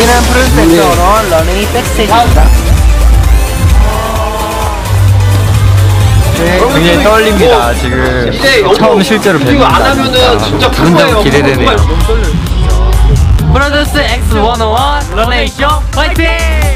여기는 프로젝트로 러닝이 백스테이지입니다. 굉장히 떨립니다. 지금 처음 실제로 뵙는 안 하면은 진짜 당장 기대되네요. 프로듀스 X101 러닝쇼 파이팅!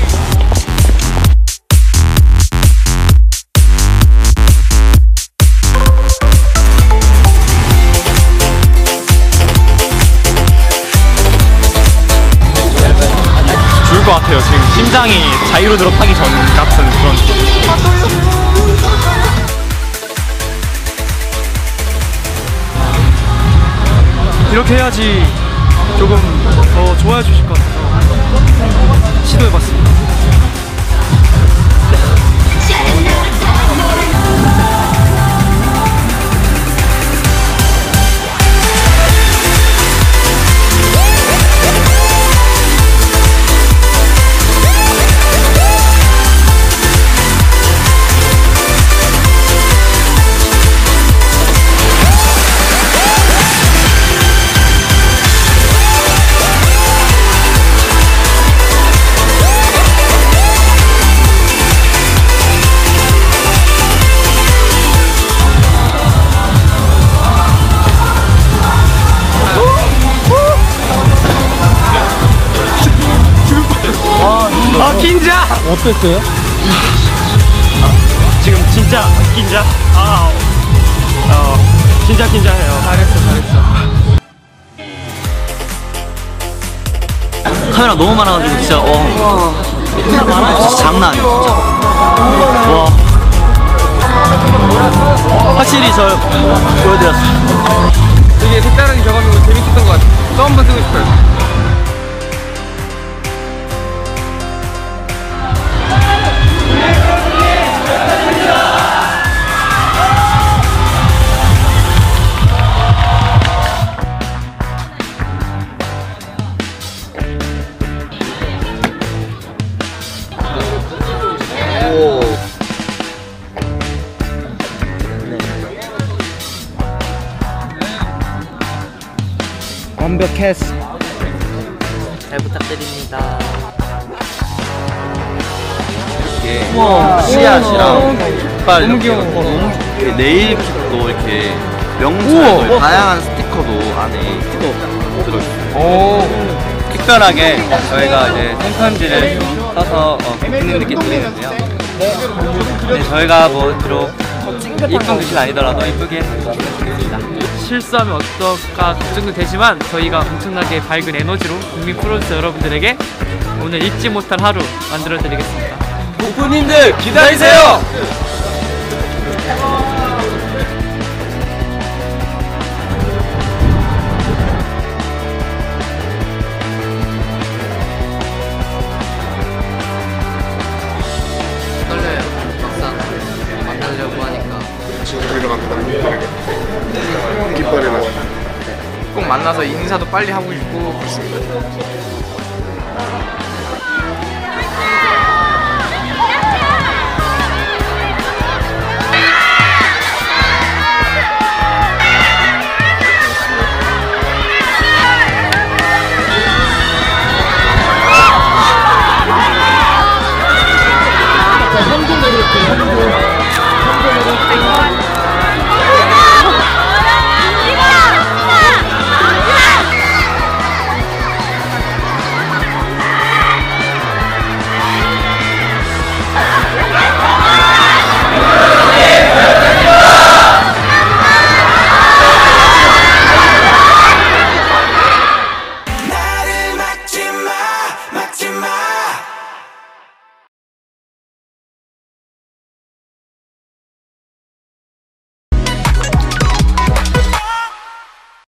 좋을 것 같아요. 지금 심장이 자유로 타기 전 같은 그런 이렇게 해야지 조금 더 좋아해 주실 것 같아서 시도해봤습니다. 긴장! 어땠어요? 지금 진짜 긴장? 진짜 긴장해요. 잘했어. 카메라 너무 많아가지고 진짜 진짜 장난 아니에요. 와 확실히 저 보여드렸어요. 되게 색다른 경험이고 재밌었던 것 같아요. 또 한 번 쓰고 싶어요. 완벽했어. 잘 부탁드립니다. 이렇게 씨앗이랑 깃발 이렇게 해놓고 네일kit도 이렇게 명찰도 다양한 스티커도 안에 들어있어요. 특별하게 저희가 이제 손편지를 좀 써서 고객님들께 드리는데요. 네, 저희가 뭐 비록 이쁜 글씨는 아니더라도 이쁘게 해주겠습니다. 실수하면 어떨까 걱정도 되지만 저희가 엄청나게 밝은 에너지로 국민 프로듀서 여러분들에게 오늘 잊지 못할 하루 만들어 드리겠습니다. 오프님들 기다리세요! 떨려요. 막상 만나려고 하니까. 지금 일어납니다. 깃발이랑 꼭 만나서 인사도 빨리 하고 싶고 그렇습니다.